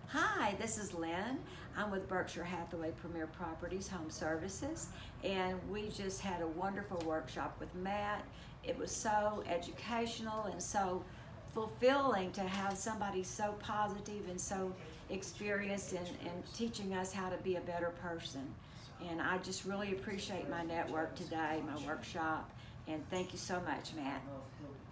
Hi, this is Lynn. I'm with Berkshire Hathaway Premier Properties Home Services, and we just had a wonderful workshop with Matt. It was so educational and so fulfilling to have somebody so positive and so experienced in teaching us how to be a better person. And I just really appreciate my network today, my workshop, and thank you so much, Matt.